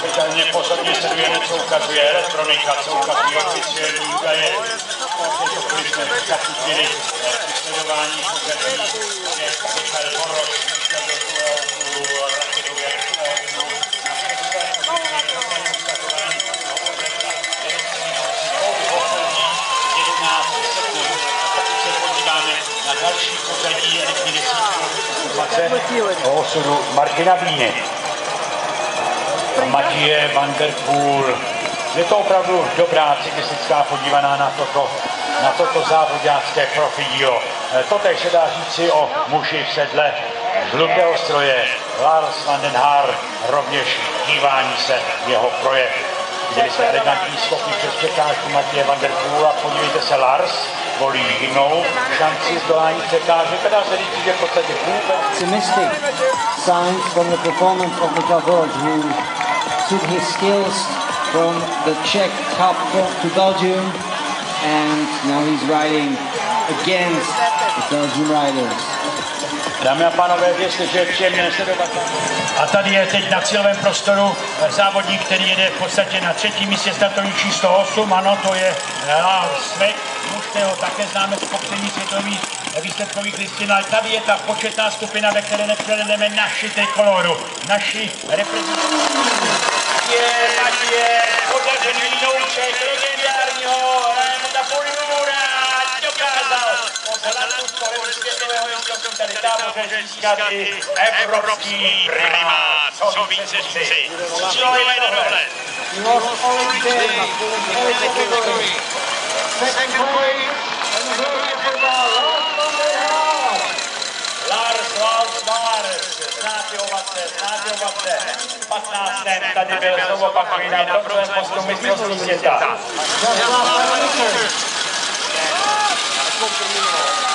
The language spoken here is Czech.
pochopitelně pozorně sledujeme, co ukazuje elektronika, co ukazují oficiální údaje. Cokoliv jsme zachytili při sledování pořadí, že Michal Boroš vyšel do druhého kůlu raketově rychlého na představu konstatování odleta 11 sekund. A pokud se podíváme na další pořadí rychlý desítku o osudu Martina Bíny. Matěje van der Poel. Je to opravdu dobrá cyklistická podívaná na toto závodácké profídio. Totež se dá říci o muži v sedle žlutého stroje. Lars van den Haar, rovněž dívání se jeho projev. Viděli jsme elegantní skoky přes překážku Matěje van der Poela. Podívejte se, Lars volí jinou šanci zdolání překážek. Dá se říct, že v podstatě optimistic signs from the performance of Michal Boroš, who took his skills from the Czech Cup to Belgium, and now he's riding against the Belgian riders. Dámy a pánové, věřte, že je příjemné sledovat. A tady je teď na cílovém prostoru závodník, který jede v podstatě na třetím místě startovní číslo 8. Ano, to je Lars Svek, muž, kterého také známe z popření světových výsledkových listin, ale tady je ta početná skupina, ve které nepřevedeme naši trikoloru, naši reprezentaci. Matěj, podařený nouček legendárního Raimonda Poulidora, dokázal zlatou skoremu světového mistrovství tady táboře získat i evropský primát. Co více říci? Střílej na dohled. Znáte ovace. 15. tady byl znovu opakují na druhém postu mistrovství světa.